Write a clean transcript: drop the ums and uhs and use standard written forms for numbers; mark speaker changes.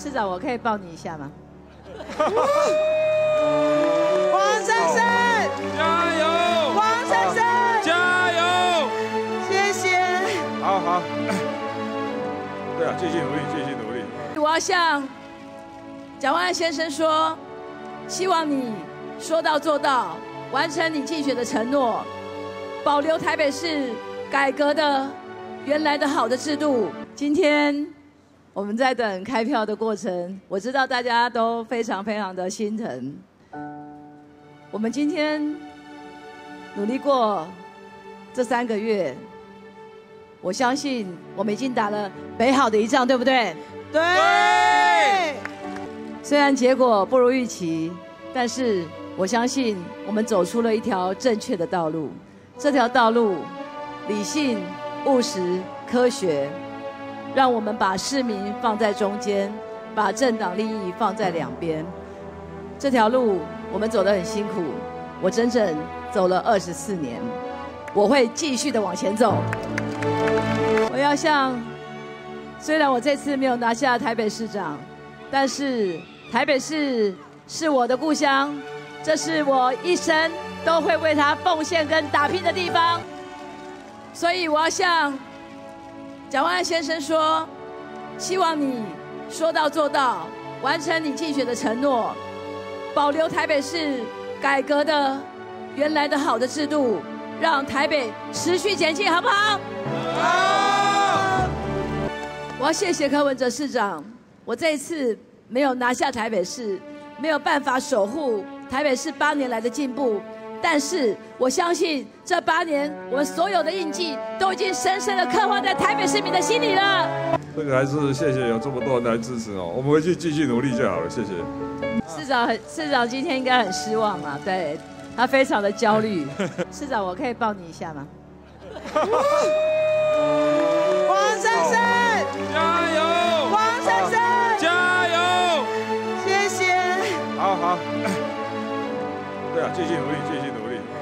Speaker 1: 市长，我可以抱你一下吗？
Speaker 2: 黄珊珊，
Speaker 3: 加油！
Speaker 2: 黄珊珊，
Speaker 3: 加油！
Speaker 2: 谢谢。
Speaker 3: 好。对啊，继续努力，继续努力。
Speaker 1: 我要向蒋万安先生说，希望你说到做到，完成你竞选的承诺，保留台北市改革的原来的好的制度。今天我们在等开票的过程，我知道大家都非常非常的心疼。我们今天努力过这3个月，我相信我们已经打了北好的一仗，对不对？
Speaker 2: 对。
Speaker 1: 虽然结果不如预期，但是我相信我们走出了一条正确的道路。这条道路理性、务实、科学，让我们把市民放在中间，把政党利益放在两边。这条路我们走得很辛苦，我整整走了24年，我会继续的往前走。我要向，虽然我这次没有拿下台北市长，但是台北市是我的故乡，这是我一生都会为它奉献跟打拼的地方。所以我要向蒋万安先生说，希望你说到做到，完成你竞选的承诺，保留台北市改革的原来的好的制度，让台北持续前进，好不好？好。我要谢谢柯文哲市长，我这一次没有拿下台北市，没有办法守护台北市8年来的进步，但是我相信这8年我们所有的印记都已经深深的刻画在台北市民的心里了。
Speaker 3: 这个还是谢谢有这么多人来支持哦，我们回去继续努力就好了，谢谢。
Speaker 1: 市长今天应该很失望啊，对，他非常的焦虑。市长，我可以抱你一下吗？
Speaker 2: 黄珊珊，
Speaker 3: 加油！
Speaker 2: 黄珊珊，
Speaker 3: 加油！
Speaker 2: 谢谢。
Speaker 3: 好。对啊，继续努力，继续努力。